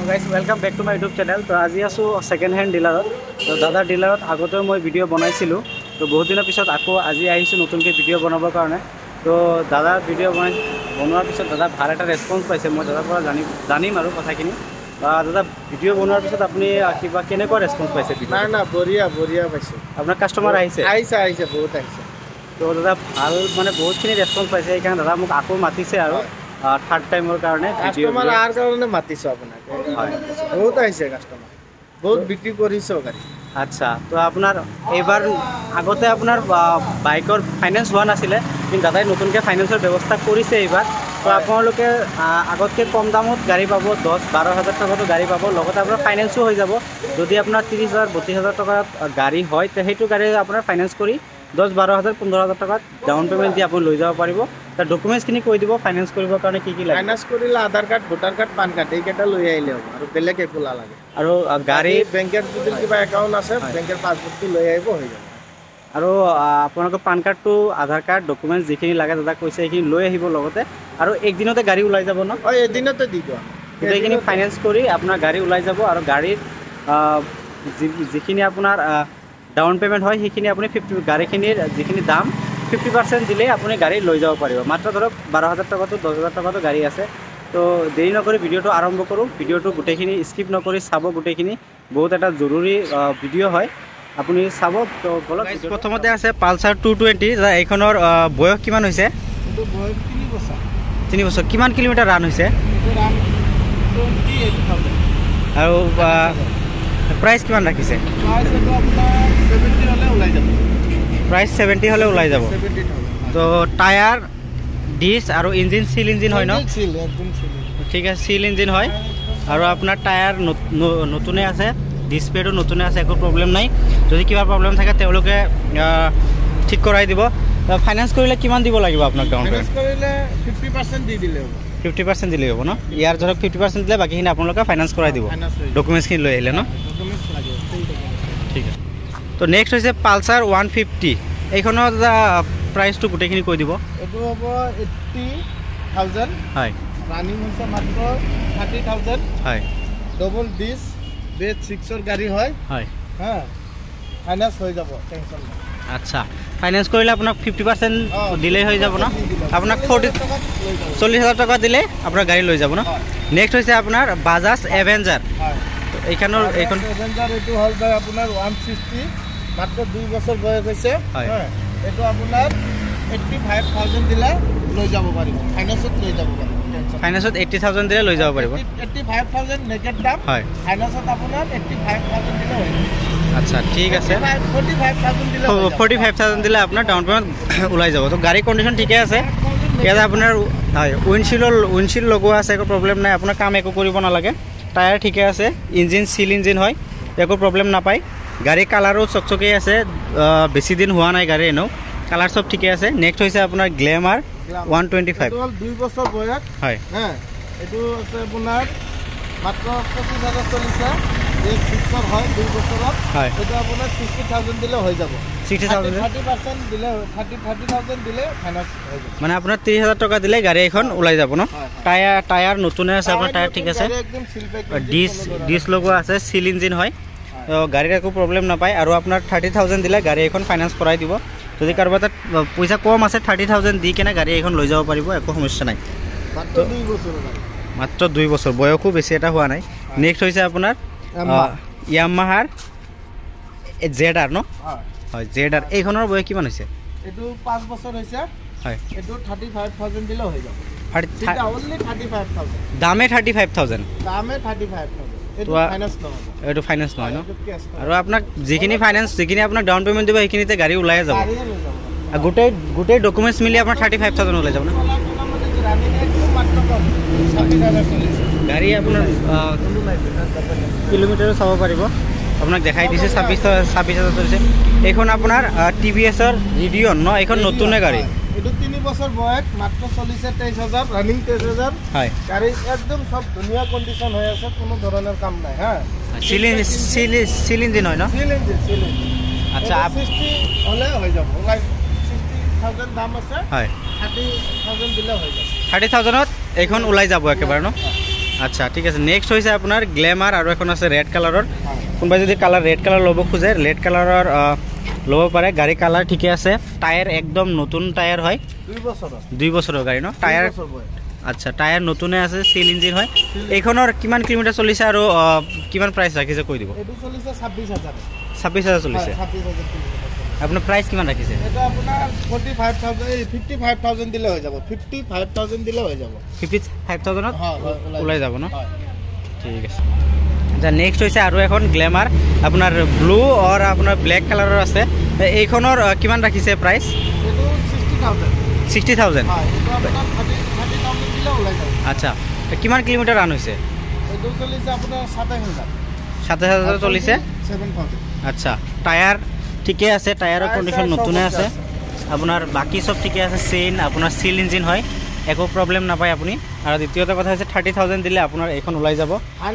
Guys welcome back to my YouTube channel. तो आज आसो सेकेंड हैंड डिलार तो दादार डिलार आगते मैं भिडिओ बनाइছিলোঁ तो बहुत दिन पिछत आको आज नतुनक भिडिओ बनाबर कारण तो दादार भिडिओ बनार पिछत दादा भाल एट रेसपन्स पाइसे मैं दादार जानिम और कथाखिनि दादा भिडिओ बनार पिछत अपनी क्या केनेकुवा रेसपन्स पाइसे? ना ना बढ़िया बढ़िया पाइसे। अपना कास्टमार आइसे बहुत आइसे तो दादा भाल माने बहुतखिनि रेसपन्स पाइसे সেইকাৰণে दादा মোক आको मातिছে আৰু थार्ड टाइमर कारण कास्टमार आर कारण मातिছো আপোনাক बहुत आइसे कास्टमार बहुत बिक्री কৰিছো গাড়ী। अच्छा तो আপনার এবার আগতে আপনার বাইকৰ ফাইনেন্স হোৱা নাছিলে কিন্তু দাদাই নতুনকৈ ফাইনেন্সৰ ব্যৱস্থা কৰিছে এইবাৰ তো আপোনালোকে আগতকৈ কম দামত গাড়ী পাব 10-12 হাজাৰ টকাতো গাড়ী পাব লগতে আপোনাৰ ফাইনেন্সো হৈ যাব। যদি আপোনাৰ 30,000-32 হাজাৰ টকাৰ গাড়ী হয় তে সেইটো গাড়ী আপোনাৰ ফাইনেন্স কৰি 10-12 হাজাৰ 15 হাজাৰ টকাত ডাউন পেমেণ্ট দি আপুনি লৈ যাব পাৰিব। তাৰ ডকুমেণ্টছখিনি কৈ দিব ফাইনেন্স কৰিবৰ কাৰণে কি লাগে। ফাইনেন্স কৰিলে Aadhaar card voter card PAN card এইকেইটা লৈ আহিলে হ'ব আৰু বেলেগ একো নালাগে। আৰু গাড়ী বেংকৰ যদি কিবা একাউণ্ট আছে বেংকৰ পাছবুকটো লৈ আহিব হৈ যাব। আৰু আপোনালোকৰ পান কাৰ্ডটো আধাৰ কাৰ্ড ডকুমেণ্টছ যিখিনি লাগে দাদা কৈছে সেইখিনি লৈ আহিব লগতে আৰু একদিনতে গাড়ী ওলাই যাব ন? এদিনতে দি দিওঁ গোটেইখিনি ফাইনেন্স কৰি আপোনাৰ গাড়ী ওলাই যাব আৰু গাড়ীৰ যিখিনি আপোনাৰ ডাউন পেমেণ্ট হয় সেইখিনি আপুনি 50 গাড়ীখিনিৰ যিখিনি দাম 50% দিলে আপুনি গাড়ী লৈ যাব পাৰিব। মাত্ৰ ধৰক 12 হাজাৰ টকাটো 10 হাজাৰ টকাটো গাড়ী আছে। তো দেৰি নকৰি ভিডিঅ'টো আৰম্ভ কৰোঁ। ভিডিঅ'টো গোটেইখিনি স্কিপ নকৰি চাব, গোটেইখিনি বহুত এটা জৰুৰী ভিডিঅ' হয় আপুনি চাব। তো বলক প্ৰথমতে আছে পালচাৰ 220 এইখনৰ বয়স কিমান হৈছে? এইটো বয়স 3 বছৰ। 3 বছৰ। কিমান কিলোমিটাৰ ৰান হৈছে? ৰান 28,000 আৰু প্ৰাইচ কিমান ৰাখিছে? প্ৰাইচ এইটো আপোনাৰ 70 হলে ওলাই যাব। প্ৰাইচ 70 হলে ওলাই যাব। তো টায়াৰ ডিছ আৰু ইঞ্জিন সিল ইঞ্জিন হয় ন? ঠিক আছে, সিল ইঞ্জিন হয় আৰু আপোনাৰ টায়াৰ নতুনে আছে, ডিছপ্লেটো নতুনে আছে, একো প্ৰব্লেম নাই। যদি কিবা প্ৰব্লেম থাকে তেওঁলোকে ঠিক কৰাই দিব। ফাইনেন্স কৰিলে কিমান দিব লাগিব আপোনাক? ডাউন পেমেণ্ট কৰিলে 50% দি দিলে হ'ব। 50% দিলেই হ'ব ন? ইয়াৰ ধৰক 50% দিলে বাকীখিনি আপোনালোকে ফাইনেন্স কৰাই দিব ডকুমেণ্টছখিনি লৈ আহিলে ন? ঠিক আছে। তো নেক্সট হৈছে পালচাৰ 150 এইখনৰ প্ৰাইচটো গোটেইখিনি কৈ দিব। এইটো হ'ব 80,000 হয়। ৰানিং হৈছে মাত্ৰ 30,000 হয়। ডবল ডিছ বেড 6ৰ গাড়ী হয় হয় হা ফাইনেন্স হৈ যাব, টেনশ্যন নাই। আচ্ছা, ফাইনেন্স কৰিলে আপোনাক 50% দিলেই হৈ যাব ন? আপোনাক 40 হাজাৰ টকা দিলে আপোনাৰ গাড়ী লৈ যাব ন? নেক্সট হৈছে আপোনাৰ বাজাজ এভেঞ্জাৰ। এইখনৰ এইখন এভেঞ্জাৰ এইটো হ'ল আপোনাৰ 160 মাত্ৰ 2 বছৰ বয়স হৈছে। এইটো আপোনাৰ 85,000 দিলে লৈ যাব পাৰিব, ফাইনেন্সত লৈ যাব পাৰিব। ফাইনেন্সত 80,000 দিলে লৈ যাব পাৰিব। 85,000 নেকেট দাম হয়, ফাইনেন্সত আপোনাৰ 85,000 দিলে হৈ যাব। আচ্ছা ঠিক আছে, 45,000 দিলে আপোনাৰ ডাউন পেমেণ্ট ওলাই যাব। তো গাড়ী কণ্ডিশ্যন ঠিকে আছে। ইয়াতে আপোনাৰ হয় উইণ্ডশ্বিল্ড লগোৱা আছে, একো প্ৰব্লেম নাই, আপোনাৰ কাম একো কৰিব নালাগে। টায়াৰ ঠিকে আছে, ইঞ্জিন সিল ইঞ্জিন হয়, একো প্ৰব্লেম নাপায়। গাড়ী কালাৰো চকচকেই আছে, বেছি দিন হোৱা নাই গাড়ী এনেও, কালাৰ চব ঠিকে আছে। নেক্সট হৈছে আপোনাৰ গ্লেমাৰ 125 2 বছৰ বয়স হয়। এইটো আছে আপোনাৰ মাত্ৰ 25,000 চলিছে, এই 6ৰ হয় 2 বছৰত হয়। এইটো আপোনাৰ 60,000 দিলে হৈ যাব। 60,000 30% দিলে 30,000 দিলে ফাইনেন্স হৈ যাব। মানে আপোনাৰ 30,000 টকা দিলে গাড়ী এখন ওলাই যাব ন? টায়াৰ নতুনে আছে, আপোনাৰ টায়াৰ ঠিক আছে, ডিছ লগোৱা আছে, সিল ইঞ্জিন হয়, গাড়ীৰ একো প্ৰব্লেম নাপায়। আৰু আপোনাৰ 30,000 দিলে গাড়ী এখন ফাইনেন্স কৰাই দিব। যদি কাৰোবাৰ তাত পইচা কম আছে 30,000 দি কেনে গাড়ী এখন লৈ যাব পাৰিব, একো সমস্যা নাই। মাত্ৰ 2 বছৰ, বয়সো বেছি এটা হোৱা নাই। নেক্সট হৈছে আপোনাৰ ইয়ামাহাৰ ZR ন? হয় ZR। এইখনৰ বয়স কিমান হৈছে? এইটো 5 বছৰ হৈছে হয়। এইটো 35,000 দিলে হৈ যাব। অনলি 35,000 দামে 35,000 দামে 35,000 এইটো ফাইনেন্স নহয় ন? আৰু আপোনাক যিখিনি আপোনাক ডাউন পেমেণ্ট দিব সেইখিনিতে গাড়ী ওলাই যাব। গোটেই ডকুমেণ্টছ মিলি আপোনাৰ 35,000 ওলাই যাব ন? গাড়ী আপোনাৰ কিলোমিটাৰো চাব পাৰিব, আপোনাক দেখাই দিছে 26,000 চলিছে। এইখন আপোনাৰ TVSৰ ৰিডিয়ন ন? এইখন নতুনে গাড়ী। এইটো 3 বছৰ বয়স, মাত্ৰ চলিছে 23,000, ৰানিং 23,000 হয়। গাড়ী একদম সব ধুনীয়া কণ্ডিশ্যন হৈ আছে, কোনো ধৰণৰ কাম নাই। হা সিল ইঞ্জিন হয় ন? Seal engine. আচ্ছা 60 হলে হৈ যাব। 60,000 দাম আছে হয়, 30,000 দিলে হৈ যাব। 30,000ত এইখন ওলাই যাব একেবাৰে ন? আচ্ছা ঠিক আছে নেক্সট হৈছে আপোনাৰ গ্লেমাৰ আৰু এখন আছে ৰেড কালাৰৰ কোনোবাই যদি কালাৰ ৰেড কালাৰ ল'ব খোজে ৰেড কালাৰৰ ল'ব পাৰে গাড়ী কালাৰ ঠিকে আছে টায়াৰ একদম নতুন টায়াৰ হয় 2 বছৰৰ গাড়ী ন টায়াৰ আচ্ছা টায়াৰ নতুনে আছে সিল ইঞ্জিন হয় এইখনৰ কিমান কিলোমিটাৰ চলিছে আৰু কিমান প্ৰাইস ৰাখিছে কৈ দিব এটো চলিছে 26000 চলিছে 26000 আপোনাৰ প্ৰাইস কিমান ৰাখিছে এটা আপোনাৰ 55000 দিলে হৈ যাব 55000 দিলে হৈ যাব 55000 ত ওলাই যাব ন ঠিক আছে যা নেক্সট হৈছে আৰু এখন গ্লেমাৰ আপোনাৰ ব্লু আৰু আপোনাৰ ব্ল্যাক কালাৰৰ আছে এইখনৰ কিমান ৰাখিছে প্ৰাইস এটো 60000 হয় এটো আপোনাৰ 30000 দিলে ওলাই যাব আচ্ছা কিমান কিলোমিটাৰ ৰান হৈছে এটো চলিছে আপোনাৰ 27000 চলিছে 7000 আচ্ছা টায়াৰ ঠিকে আছে টায়াৰৰ কন্ডিশন নতুনে আছে আপোনাৰ বাকি সব ঠিকে আছে চেইন আপোনাৰ সিল ইঞ্জিন হয় একো প্ৰবলেম নাপায় আপুনি আৰু দ্বিতীয়টো কথা হৈছে 30000 দিলে আপোনাৰ এখন ওলাই যাব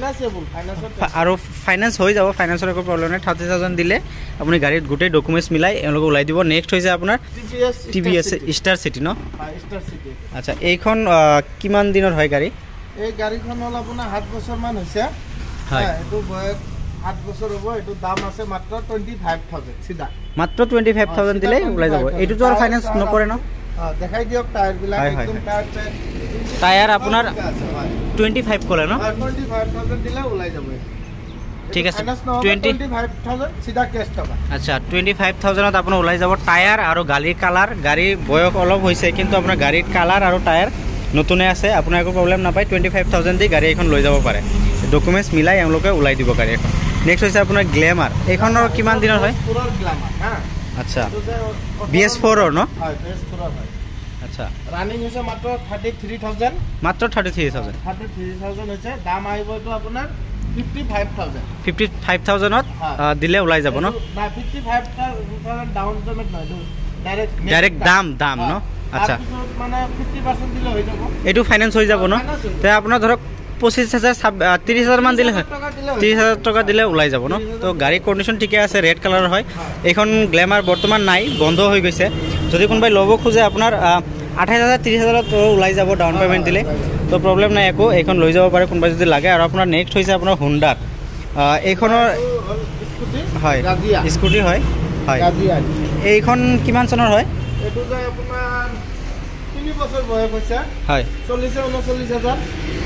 আৰু ফাইনান্স হৈ যাব ফাইনান্সৰ একো প্ৰবলেম নাই 30000 দিলে আপুনি গাড়ীত গোটেই ডকুমেন্টস মিলাই এলোক ওলাই দিব নেক্সট হৈছে আপোনাৰ TVS স্টাৰ সিটি ন স্টাৰ সিটি আচ্ছা এইখন কিমান দিনৰ হয় গাড়ী এই গাড়ীখন হল আপোনাৰ 7 বছৰ মান হৈছে হয় এটো বয়স 7 বছৰ হ'ব এটো দাম আছে মাত্ৰ 25000 সিধা মাত্ৰ 25000 দিলে ওলাই যাব এইটো তো আৰু ফাইনান্স নকৰে ন দেখাই দিয়ক টায়াৰ বিলাক একদম টায়াৰ আপোনাৰ 25 ক'লে ন 25000 দিলে ওলাই যাব ঠিক আছে 25000 সিধা কেছ টকা আচ্ছা 25000 ত আপোনাৰ ওলাই যাব টায়াৰ আৰু গাড়ীৰ কালাৰ গাড়ী বয়স অলপ হৈছে কিন্তু আপোনাৰ গাড়ীৰ কালাৰ আৰু টায়াৰ নতুনে আছে আপোনাৰ একো প্ৰবলেম নাপায় 25000 দি গাড়ী এখন লৈ যাব পাৰে ডকুমেন্টস মিলাই এওঁলোকে ওলাই দিব গাড়ী এখন নেক্সট হৈছে আপোনাৰ গ্লেমাৰ এইখনৰ কিমান দিনৰ হয় পুৰৰ গ্লেমাৰ হা আচ্ছা BS4 ন হয় BS4 হয় আচ্ছা রানিং হৈছে মাত্ৰ 33000 মাত্ৰ 33000 হৈছে দাম আহিব তো আপোনাৰ 55000 ত দিলে ওলাই যাব ন না 55000 ডাউন পেমেন্ট নহয় ডাইৰেক্ট দাম ন আচ্ছা মানে 50% দিলে হৈ যাব এটো ফাইনান্স হৈ যাব ন তে আপোনাৰ ধৰক 25000 30000 মান দিলে হয় 30000 টকা দিলে ওলাই যাব ন তো গাড়ী কন্ডিশন ঠিকে আছে ৰেড কালাৰ হয় এখন গ্লেমাৰ বৰ্তমান নাই বন্ধ হৈ গৈছে যদি কোনোবাই ল'ব খোজে আপোনাৰ 28000 30000 ত ওলাই যাব ডাউন পেমেন্ট দিলে তো প্ৰবলেম নাই একো এখন লৈ যাব পাৰে কোনোবাই যদি লাগে আৰু আপোনাৰ নেক্সট হৈছে আপোনাৰ হোন্ডা এইখনৰ হয় স্কুটি হয় হয় এইখন কিমান চনৰ হয় এটো যায় আপোনাৰ 3 বছৰ বয়স হৈছে হয় 39000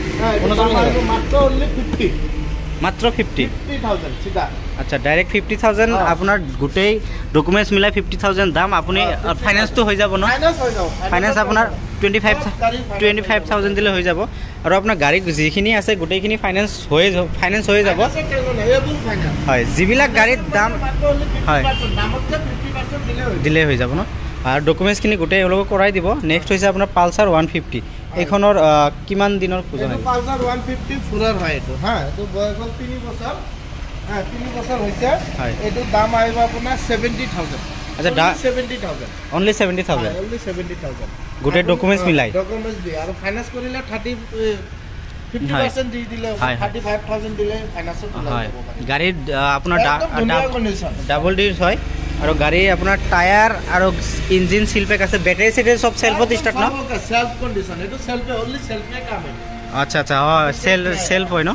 মাত্ৰ 50000 সিধা আচ্ছা ডাইৰেক্ট 50000 আপোনাৰ গোটেই ডকুমেন্টস মিলাই 50000 দাম আপুনি ফাইনান্সটো হৈ যাব ন ফাইনান্স আপোনাৰ 25000 দিলে হৈ যাব আৰু আপোনাৰ গাড়ী যিখিনি আছে গোটেইখিনি ফাইনান্স হৈ যাব হয় যিবিলাক গাড়ীৰ দাম হয় দিলে হৈ যাব ন আৰু ডকুমেন্টসখিনি গোটেই এওঁলোকে কৰাই দিব নেক্সট হৈছে আপোনাৰ পালসাৰ 150 এইখনৰ কিমান দিনৰ খোজন আছে পালসাৰ 150 ফুৰাৰ হয় এটো হা এটো বয়স 3 বছৰ হ্যাঁ 3 বছৰ হৈছে এটো দাম আহিব আপোনাৰ 70000 আচ্ছা 70000 only 70000 only 70000 গোটেই ডকুমেন্টস মিলাই ডকুমেন্টস দি আৰু ফাইনান্স কৰিলে 50% দি দিলে 35000 দিলে ফাইনান্স হয় গাড়ী আপোনাৰ ডাবল ডিস হয় আৰু গাড়ী আপোনাৰ টায়াৰ আৰু ইঞ্জিন সিলপেক আছে বেটাৰি সেট সব সেলফত স্টার্ট ন সেলফ কন্ডিশন এটো সেলফে only সেলফে কাম আচ্ছা আচ্ছা সেলফ হয় ন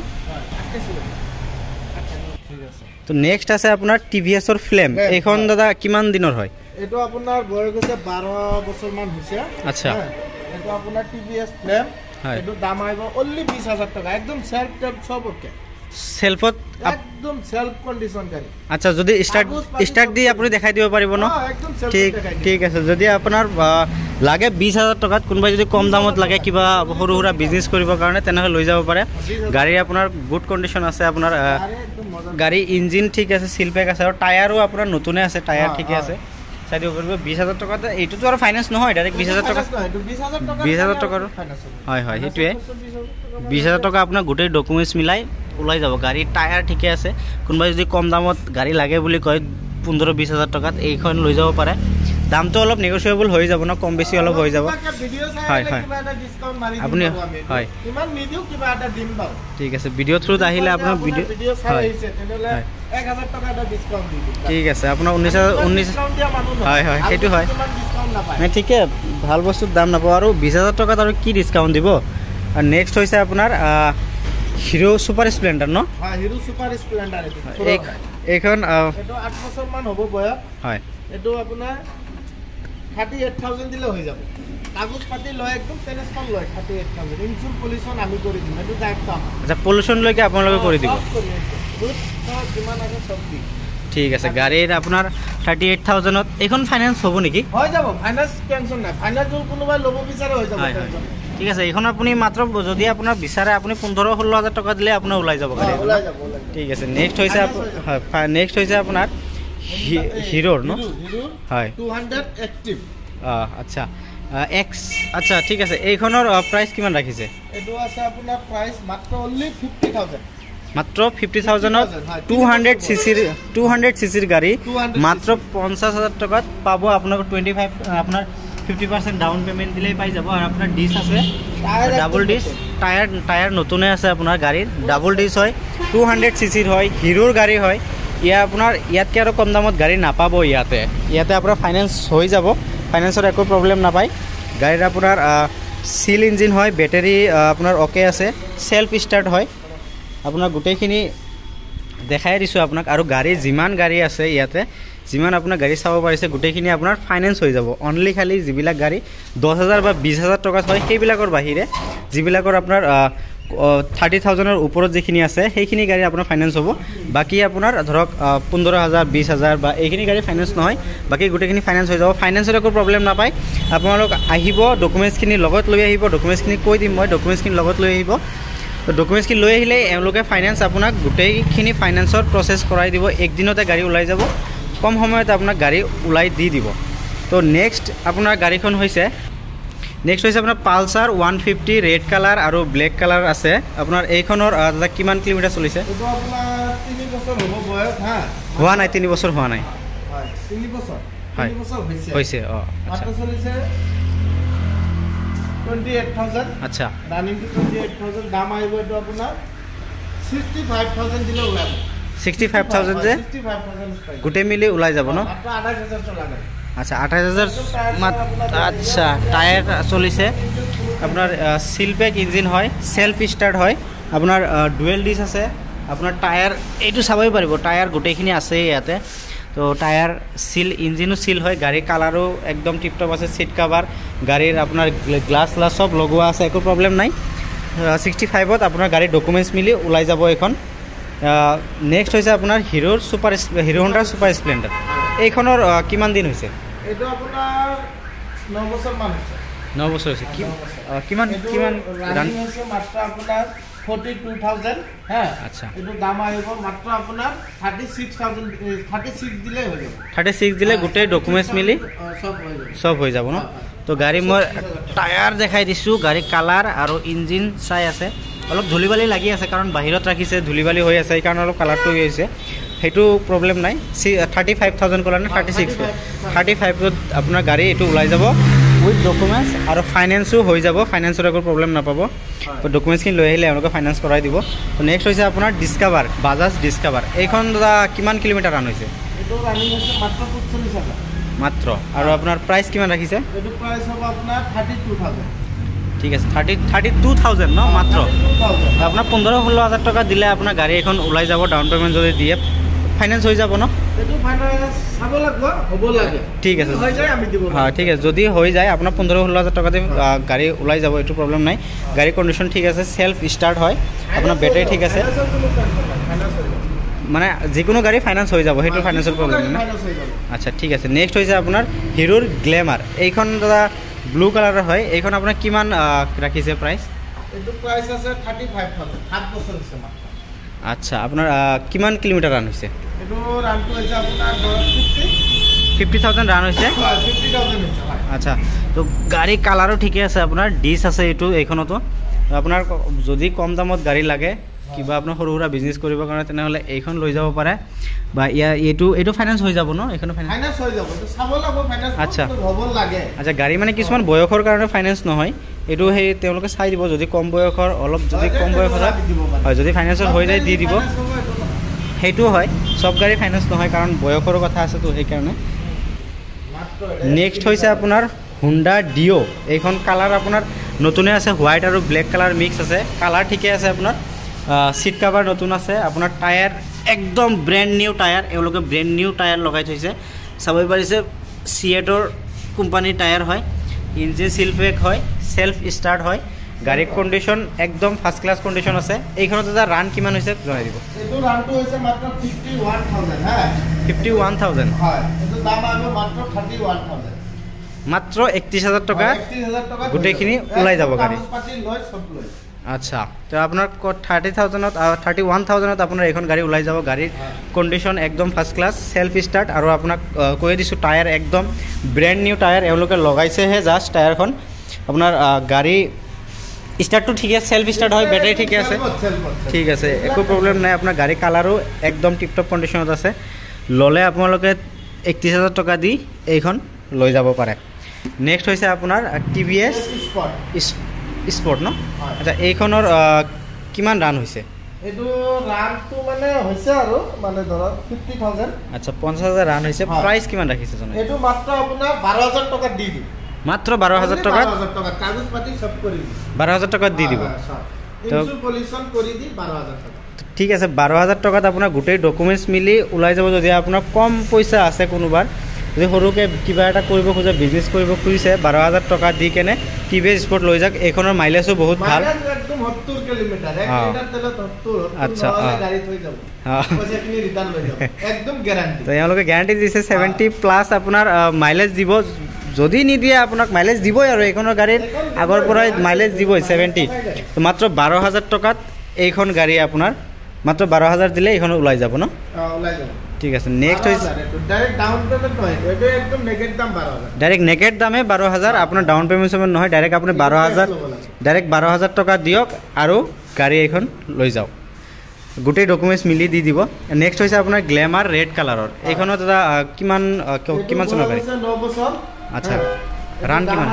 তো নেক্সট আছে আপোনাৰ TVS ৰ ফ্লেম এখন দাদা কিমান দিনৰ হয় এটো আপোনাৰ বয়স হৈছে 12 বছৰ মান হৈছে আচ্ছা এটো আপোনাৰ TVS ফ্লেম এটো দাম আহিব only 20000 টাকা একদম সেলফ টপ সব ওকে সেলফত একদম সেলফ কন্ডিশন গাড়ী আচ্ছা যদি স্টার্ট দি আপুনি দেখাই দিব পাৰিব ন ঠিক আছে যদি আপোনাৰ লাগে 20000 টকাত কোনোবাই যদি কম দামত লাগে কিবা সৰু সুৰা বিজনেস কৰিবৰ কাৰণে তেনেহলে লৈ যাব পাৰে গাড়ী আপোনাৰ গুড কন্ডিশন আছে আপোনাৰ গাড়ী ইঞ্জিন ঠিক আছে সিলপেক আছে আৰু টায়াৰো আপোনাৰ নতুনে আছে টায়াৰ ঠিক আছে চাই দিব পাৰিব 20000 টকা এইটো তো আৰু ফাইনান্স নহয় ডাইৰেক্ট 20000 টকা 20000 টকা হয় হয় হেতুৱে 20000 টকা আপোনাৰ গোটেই ডকুমেন্টস মিলাই ওলাই যাব গাড়ী টায়াৰ ঠিকে আছে কোনোবাই যদি কম দামত গাড়ী লাগে বুলি কয় 15-20000 টকাত এইখন লৈ যাব পাৰে দামটো অলপ নেগোশিয়েবল হৈ যাব ন কম বেছি অলপ হৈ যাব হয় হয় আপুনি হয় ইমান নিদিও কিবা এটা দিম বাৰু ঠিক আছে ভিডিও থ্ৰুত আহিলে আপোনাৰ ভিডিও হয় তেনেহলে 1000 টকা এটা ডিসকাউন্ট দি দিম ঠিক আছে আপোনাৰ 19 হয় হয় সেইটো হয় নাই ঠিকে ভাল বস্তুৰ দাম নাপাব আৰু 20000 টকাত আৰু কি ডিসকাউন্ট দিব আৰু নেক্সট হৈছে আপোনাৰ হিৰো সুপাৰ স্প্লেণ্ডাৰ ন? হয়, হিৰো সুপাৰ স্প্লেণ্ডাৰ এইখন এইটো 8 বছৰ মান হ'ব বয়স। হয়, এইটো আপোনাৰ 38,000 দিলে হৈ যাব। কাগজ পাতি লয় একদম টেনেছখন লয় 38,000। ইনচুৰ পলিউশ্যন আমি কৰি দিম, এইটো দায়িত্ব আমাৰ। আচ্ছা, পলিউশ্যনলৈকে আপোনালোকে কৰি দিব? যিমান আছে চব দি। ঠিক আছে, গাড়ীৰ আপোনাৰ 38,000ত এইখন ফাইনেন্স হ'ব নেকি? হৈ যাব, ফাইনেন্স টেনশ্যন নাই। ফাইনেন্স কোনোবাই ল'ব বিচাৰে হৈ যাব। ঠিক আছে, এইখন আপুনি মাত্ৰ যদি আপোনাৰ বিচাৰে আপুনি 15-16 হাজাৰ টকা দিলে আপোনাৰ ওলাই যাব গাড়ী। ঠিক আছে, নেক্সট হৈছে হয়, নেক্সট হৈছে আপোনাৰ হিৰোৰ ন? হয়, 200 এক্টিভ। আচ্ছা এক্স। আচ্ছা, ঠিক আছে, এইখনৰ প্ৰাইচ কিমান ৰাখিছে? এইটো আছে আপোনাৰ প্ৰাইচ মাত্ৰ অনলি 50,000। মাত্ৰ 50,000ত 200 চিচিৰ গাড়ী মাত্ৰ 50,000 টকাত পাব। আপোনাক 25 আপোনাৰ 50% ডাউন পে'মেণ্ট দিলেই পাই যাব। আৰু আপোনাৰ ডিছ আছে ডাবল ডিছ, টায়াৰ নতুনে আছে আপোনাৰ গাড়ীৰ, ডাবল ডিছ হয়, 200 চিচিৰ হয়, হিৰোৰ গাড়ী হয়। আপোনাৰ ইয়াতকৈ আৰু কম দামত গাড়ী নাপাব। ইয়াতে আপোনাৰ ফাইনেন্স হৈ যাব, ফাইনেন্সৰ একো প্ৰব্লেম নাপায়। গাড়ীৰ আপোনাৰ চিল ইঞ্জিন হয়, বেটেৰী আপোনাৰ অ'কে আছে, চেল্ফ ষ্টাৰ্ট হয়। আপোনাৰ গোটেইখিনি দেখাই দিছোঁ আপোনাক। আৰু যিমান গাড়ী আছে ইয়াতে, যিমান আপোনাৰ গাড়ী চাব পাৰিছে গোটেইখিনি আপোনাৰ ফাইনেন্স হৈ যাব। অনলি খালি যিবিলাক গাড়ী 10,000 বা 20,000 টকাত হয় সেইবিলাকৰ বাহিৰে যিবিলাকৰ আপোনাৰ 30,000ৰ ওপৰত যিখিনি আছে সেইখিনি গাড়ী আপোনাৰ ফাইনেন্স হ'ব। বাকী আপোনাৰ ধৰক 15,000, 20,000 বা এইখিনি গাড়ী ফাইনেন্স নহয়, বাকী গোটেইখিনি ফাইনেন্স হৈ যাব। ফাইনেন্সৰ একো প্ৰব্লেম নাপায়। আপোনালোক আহিব, ডকুমেণ্টছখিনি লগত লৈ আহিব। ডকুমেণ্টছখিনি কৈ দিম মই, ডকুমেণ্টছখিনি লগত লৈ আহিব। তো ডকুমেণ্টছখিনি লৈ আহিলে এওঁলোকে ফাইনেন্স আপোনাক গোটেইখিনি ফাইনেন্সৰ প্ৰচেছ কৰাই দিব। একদিনতে গাড়ী ওলাই যাব, কম সময়তে আপোনাক গাড়ী ওলাই দি দিব। তো নেক্সট আপোনাৰ গাড়ীখন হৈছে আপোনাৰ পালচাৰ 150 ৰেড কালাৰ আৰু ব্লেক কালাৰ আছে। আপোনাৰ এইখনৰ কিমান কিলোমিটাৰ চলিছে? এইটো আপোনাৰ 3 বছৰ হ'ব বয়স। হোৱা নাই, 3 বছৰ হোৱা নাই। হয়, 3 বছৰ হৈছে। মাত্ৰ চলিছে 28,000। আচ্ছা, ৰানিংটো 28,000। দাম আহিব এইটো আপোনাৰ 65,000 দিলে ওলাব। 65,000 যে 65,000 গোটেই মিলি ওলাই যাব ন? মাত্ৰ 28,000 চলা গাড়ী। আচ্ছা, 28,000। আচ্ছা, টায়াৰ চলিছে আপোনাৰ চিল পেক ইঞ্জিন হয়, চেল্ফ ষ্টাৰ্ট হয়, আপোনাৰ ডুৱেল ডিছ আছে। আপোনাৰ টায়াৰ এইটো চাবই পাৰিব, টায়াৰ গোটেইখিনি আছেই ইয়াতে। তো টায়াৰ চিল, ইঞ্জিনো চিল হয়, গাড়ীৰ কালাৰো একদম টিপটপ আছে, চিট কাভাৰ, গাড়ীৰ আপোনাৰ গ্লাছ চব লগোৱা আছে, একো প্ৰব্লেম নাই। 65ত আপোনাৰ গাড়ীৰ ডকুমেণ্টছ মিলি ওলাই যাব এইখন। নেক্সট হৈছে আপোনাৰ হিৰো হোণ্ডাৰ ছুপাৰ স্প্লেণ্ডাৰ। এইখনৰ কিমান দিন হৈছে? এইটো আপোনাৰ 9 বছৰ মান হৈছে। 9 বছৰ হৈছে। কিমান ৰানিং হৈছে মাত্ৰ আপোনাৰ 42,000। আচ্ছা, এইটো দাম আহিব মাত্ৰ আপোনাৰ 36,000 দিলেই হৈ যাব। 36 দিলে গোটেই ডকুমেণ্টছ মিলি চব হৈ যাব ন? তো গাড়ী মই টায়াৰ দেখাই দিছোঁ, গাড়ীৰ কালাৰ আৰু ইঞ্জিন চাই আছে। অলপ ধূলি বালি লাগি আছে কাৰণ বাহিৰত ৰাখিছে, ধূলি বালি হৈ আছে, সেইকাৰণে অলপ কালাৰটো হৈ আছে। সেইটো প্ৰব্লেম নাই। 35,000 ক'লা নে 36? 35ত আপোনাৰ গাড়ী এইটো ওলাই যাব উইথ ডকুমেণ্টছ আৰু ফাইনেন্সো হৈ যাব। ফাইনেন্সৰ একো প্ৰব্লেম নাপাব। তো ডকুমেণ্টছখিনি লৈ আহিলে এওঁলোকে ফাইনেন্স কৰাই দিব। তো নেক্সট হৈছে আপোনাৰ ডিছকাভাৰ, বাজাজ ডিছকাভাৰ। এইখন দাদা কিমান কিলোমিটাৰ ৰান হৈছে? এইটো ৰানিং হৈছে মাত্ৰ 45,000 মাত্ৰ। আৰু আপোনাৰ প্ৰাইচ কিমান ৰাখিছে? এইটো প্ৰাইচ হ'ব আপোনাৰ 32,000। ঠিক আছে, 32,000 ন মাত্ৰ? আপোনাৰ 15-16 হাজাৰ টকা দিলে আপোনাৰ গাড়ী এখন ওলাই যাব, ডাউন পে'মেণ্ট যদি দিয়ে ফাইনেন্স হৈ যাব ন? এইটো ফাইনেন্স চাব লাগিব, হ'ব লাগে। ঠিক আছে, হৈ যায় আমি দিব। হয়, ঠিক আছে, যদি হৈ যায় আপোনাৰ 15-16 হাজাৰ টকাতে গাড়ী ওলাই যাব, এইটো প্ৰব্লেম নাই। গাড়ীৰ কণ্ডিশ্যন ঠিক আছে, চেল্ফ ষ্টাৰ্ট হয়, আপোনাৰ বেটাৰী ঠিক আছে, মানে যিকোনো গাড়ী ফাইনেন্স হৈ যাব, সেইটো ফাইনেন্সৰ প্ৰব্লেম নাই। আচ্ছা, ঠিক আছে। নেক্সট হৈছে আপোনাৰ হিৰোৰ গ্লেমাৰ। এইখন দাদা ব্লু কালাৰৰ হয়। এইখন আপোনাৰ কিমান ৰাখিছে প্ৰাইচ? এইটো প্ৰাইচ আছে 35,000। 7 বছৰ হৈছে মাত্ৰ। আচ্ছা, আপোনাৰ কিমান কিলোমিটাৰ ৰান হৈছে? এইটো ৰানটো হৈছে আপোনাৰ 50,000 ৰান হৈছে। 50,000 হৈছে। আচ্ছা, তো গাড়ী কালাৰো ঠিকে আছে, আপোনাৰ ডিছ আছে এইখনতো। আপোনাৰ যদি কম দামত গাড়ী লাগে, কিবা আপোনাৰ সৰু সুৰা বিজনেছ কৰিবৰ কাৰণে, তেনেহ'লে এইখন লৈ যাব পাৰে। বা এইটো ফাইনেন্স হৈ যাব ন? এইখনো ফাইনেন্স হৈ যাব। এইটো চাব লাগিব, ফাইনেন্স আচ্ছা হ'ব লাগে। আচ্ছা, গাড়ী মানে কিছুমান বয়সৰ কাৰণে ফাইনেন্স নহয়, এইটো সেই তেওঁলোকে চাই দিব। যদি কম বয়সৰ, অলপ যদি কম বয়সৰ হয়, যদি ফাইনেন্সৰ হৈ যায় দি দিব, সেইটো হয়। চব গাড়ী ফাইনেন্স নহয় কাৰণ বয়সৰো কথা আছেতো, সেইকাৰণে। নেক্সট হৈছে আপোনাৰ হুণ্ডা ডিঅ'। এইখন কালাৰ আপোনাৰ নতুনে আছে, হোৱাইট আৰু ব্লেক কালাৰ মিক্স আছে, কালাৰ ঠিকে আছে আপোনাৰ। সিট কাভাৰ নতুন আছে আপোনাৰ টায়াৰ একদম ব্ৰেণ্ড নিউ টায়াৰ এওঁলোকে ব্ৰেণ্ড নিউ টায়াৰ লগাই থৈছে চাব পাৰিছে সিয়েটৰ কোম্পানীৰ টায়াৰ হয় ইঞ্জিন সিল পেক হয় সেলফ ষ্টাৰ্ট হয় গাড়ীৰ কণ্ডিশ্যন একদম ফাৰ্ষ্ট ক্লাছ কণ্ডিশ্যন আছে এইখনত এটা ৰান কিমান হৈছে জনাই দিব এইটো ৰানটো হৈছে মাত্ৰ 51000 হা 51000 হয় এইটো দাম আহিব মাত্ৰ 31000 মাত্ৰ 31000 টকা গোটেইখিনি ওলাই যাব গাড়ী আচ্ছা তো আপোনাৰ 30000ত 31000ত আপোনাৰ এখন গাড়ী ওলাই যাব গাড়ীৰ কণ্ডিশ্যন একদম ফাৰ্ষ্ট ক্লাছ সেলফ ষ্টাৰ্ট আৰু আপোনাক কৈ দিছোঁ টায়াৰ একদম ব্ৰেণ্ড নিউ টায়াৰ এওঁলোকে লগাইছেহে জাষ্ট টায়াৰখন আপোনাৰ গাড়ী স্টাৰ্টটো ঠিকে সেলফ ষ্টাৰ্ট হয় বেটাৰী ঠিকে আছে ঠিক আছে একো প্ৰব্লেম নাই আপোনাৰ গাড়ী কালাৰো একদম টিপটপ কণ্ডিশ্যনত আছে ল'লে আপোনালোকে 31000 টকা দি এইখন লৈ যাব পাৰে নেক্সট হৈছে আপোনাৰ TVS স্পৰ্ট ন আচ্ছা এইখনৰ কিমান ৰান হৈছে এইটো ৰানটো মানে হৈছে আৰু মানে ধৰক 50000 আচ্ছা 50000 ৰান হৈছে প্ৰাইস কিমান ৰাখিছে জনাই এইটো মাত্ৰ আপোনাৰ 12000 টকা দি দিম মাত্ৰ 12000 টকা কাগজ পাতি সব কৰি দিম 12000 টকা দি দিব তো পলিউশন কৰি দি 12000 টকা ঠিক আছে 12000 টকাত আপোনাৰ গোটেই ডকুমেন্টস মিলি ওলাই যাব যদি আপোনাৰ কম পইচা আছে কোনোবাৰ যদি সৰুকে কিবা এটা কৰিব খোজে বিজনেস কৰিব খুজিছে 12000 টকা দি কেনে TVS স্পৰ্ট লৈ যাক এইখনৰ মাইলেজও বহুত ভাল একদম 70 কিলোমিটাৰ 1 লিটাৰ তেলত 70 আচ্ছা গাড়ী থৈ যাব পইচা কিনি ৰিটাৰ্ণ লৈ যাব একদম গ্যাৰান্টি তো এওঁলোকে গ্যাৰান্টি দিছে 70 প্লাস আপোনাৰ মাইলেজ দিব যদি নিদিয়ে আপোনাক মাইলেজ দিবই আৰু এইখনৰ গাড়ীৰ আগৰ পৰাই মাইলেজ দিবই 70 তো মাত্ৰ 12000 টকাত এইখন গাড়ী আপোনাৰ মাত্ৰ 12000 দিলে এইখন ওলাই যাব ন ওলাই যাব ঠিক আছে নেক্সট হৈছে ডাইৰেক্ট ডাউন পেমেন্ট নহয় এটা একদম নেগেট দাম 12000 ডাইৰেক্ট নেগেট দামে 12000 আপোনাৰ ডাউন পেমেন্ট সমান নহয় ডাইৰেক্ট আপুনি 12000 টকা দিয়ক আৰু গাড়ী এখন লৈ যাওক গোটেই ডকুমেন্টস মিলি দি দিব নেক্সট হৈছে আপোনাৰ গ্ল্যামাৰ ৰেড কালাৰৰ এইখনত এটা কিমান চনৰ গাড়ী 9 বছৰ আচ্ছা ৰান কিমান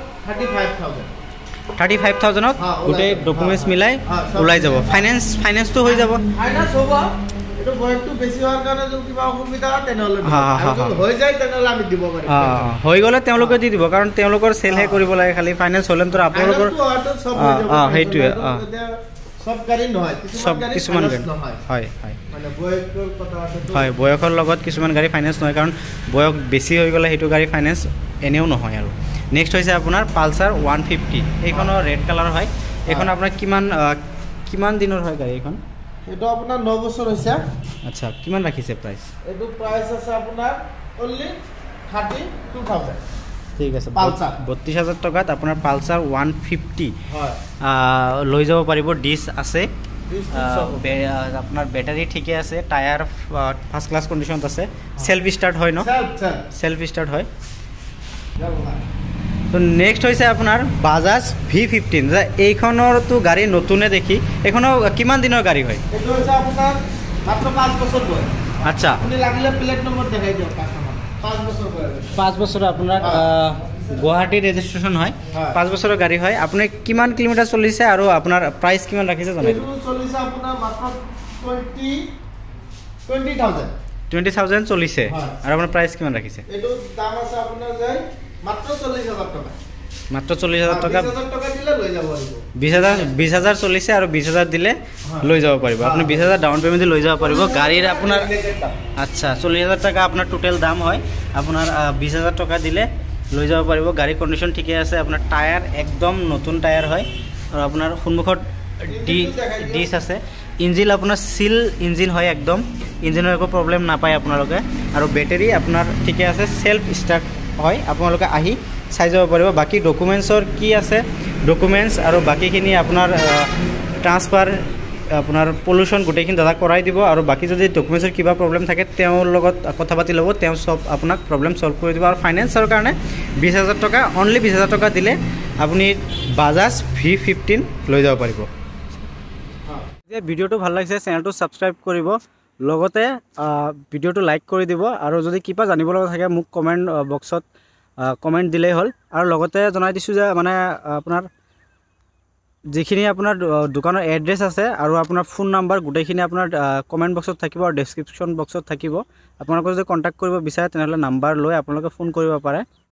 35000 ত গোটেই ডকুমেন্টস মিলাই ওলাই যাব ফাইনান্সটো হৈ যাব ফাইনান্স হ'ব এটো বয়সটো বেছি হোৱাৰ কাৰণে যদি কিবা অসুবিধা হয় তেনেহ'লে হৈ যায় তেনেহ'লে আমি দিব পাৰিম হৈ গ'লে তেওঁলোকে দি দিব কাৰণ তেওঁলোকৰ সেলহে কৰিব লাগে খালি ফাইনান্স হ'লে তো আপোনালোকৰ সেইটোৱে সব গাড়ী নহয় কিছুমান গাড়ী হয় হয় মানে বয়সৰ কথা আছে হয় বয়সৰ লগত কিছুমান গাড়ী ফাইনান্স নহয় কাৰণ বয়স বেছি হৈ গ'লে সেইটো গাড়ী ফাইনান্স এনেও নহয় আৰু নেক্সট হৈছে আপোনাৰ পালসাৰ 150 এইখনৰ ৰেড কালাৰ হয় এইখন আপোনাৰ কিমান দিনৰ হয় গাড়ী এইখন এটা আপোনাৰ 9 বছৰ হৈছে আচ্ছা কিমান ৰাখিছে প্ৰাইস এটো প্ৰাইস আছে আপোনাৰ only 32000 ঠিক আছে পালসাৰ 32000 টকাত আপোনাৰ পালসাৰ 150 হয় লৈ যাব পাৰিব ডিস আছে আপোনাৰ ব্যাটাৰী ঠিকে আছে টায়াৰ ফাৰ্ষ্ট ক্লাছ কণ্ডিশ্যনত আছে সেলফ ষ্টাৰ্ট হয় ন সেলফ ষ্টাৰ্ট হয় তো নেক্সট হৈছে আপোনাৰ বাজাজ V15 এইখনৰতো গাড়ী নতুনে দেখি এইখনৰ কিমান দিনৰ গাড়ী হয় এইটো হৈছে আপোনাৰ মাত্ৰ 5 বছৰ বয়স আচ্ছা আপুনি লাগিলে প্লেট নম্বৰ দেখাই দিয়ক 5 বছৰ বয়স 5 বছৰ আপোনাৰ গুৱাহাটী ৰেজিষ্ট্ৰেশ্যন হয় 5 বছৰৰ গাড়ী হয় আপুনি কিমান কিলোমিটাৰ চলিছে আৰু আপোনাৰ প্ৰাইস কিমান ৰাখিছে জনাই দিয়ক এইটো চলিছে আপোনাৰ মাত্ৰ 20000 চলিছে আৰু আপোনাৰ প্ৰাইস কিমান ৰাখিছে এইটো দাম আছে আপোনাৰ যায় মাত্ৰ 40000 টকা মাত্ৰ 40000 টকা 20000 টকা দিলে লৈ যাব পাৰিব 20000 চলিছে আৰু 20000 দিলে লৈ যাব পাৰিব আপুনি 20000 ডাউন পেমেন্ট দি লৈ যাব পাৰিব গাড়ীৰ আপোনাৰ আচ্ছা 40000 টকা আপোনাৰ টোটাল দাম হয় আপোনাৰ 20000 টকা দিলে লৈ যাব পাৰিব গাড়ী কণ্ডিশ্যন ঠিকে আছে আপোনাৰ টায়াৰ একদম নতুন টায়াৰ হয় আৰু আপোনাৰ সন্মুখত ডিস আছে ইঞ্জিন আপোনাৰ সিল ইঞ্জিন হয় একদম ইঞ্জিনৰ একো প্ৰব্লেম নাপায় আপোনালোকে আৰু বেটাৰী আপোনাৰ ঠিকে আছে সেলফ ষ্টাৰ্ট হয় আপোনালোকে আহি চাই যাব পাৰিব বাকি ডকুমেন্টছৰ কি আছে ডকুমেন্টছ আৰু বাকিখিনি আপোনাৰ ট্ৰান্সফাৰ আপোনাৰ পলিউশন গোটেইখিনি দাদা কৰাই দিব আৰু বাকি যদি ডকুমেন্টছৰ কিবা প্ৰব্লেম থাকে তেওঁৰ লগত কথা পাতি ল'ব তেওঁ সব আপোনাক প্ৰব্লেম সলভ কৰি দিব আৰু ফাইনান্সৰ কাৰণে 20000 টকা অনলি 20000 টকা দিলে আপুনি বাজাজ V15 লৈ যাব পাৰিব যে ভিডিওটো ভাল লাগিছে চেনেলটো সাবস্ক্ৰাইব কৰিব লগতে ভিডিওটো লাইক কৰি দিব আৰু যদি কিবা জানিব লগা থাকে মোক কমেন্ট বক্সত কমেন্ট দিলেই হ'ল আৰু লগতে জনাই দিছো যে মানে আপোনাৰ যিখিনি আপোনাৰ দোকানৰ এড্ৰেছ আছে আৰু আপোনাৰ ফোন নাম্বাৰ গোটেইখিনি আপোনাৰ কমেন্ট বক্সত থাকিব আৰু ডেসক্ৰিপচন বক্সত থাকিব আপোনালোকে যদি কন্টাক্ট কৰিব বিচাৰে তেনেহলে নাম্বাৰ লৈ আপোনালোকে ফোন কৰিব পাৰে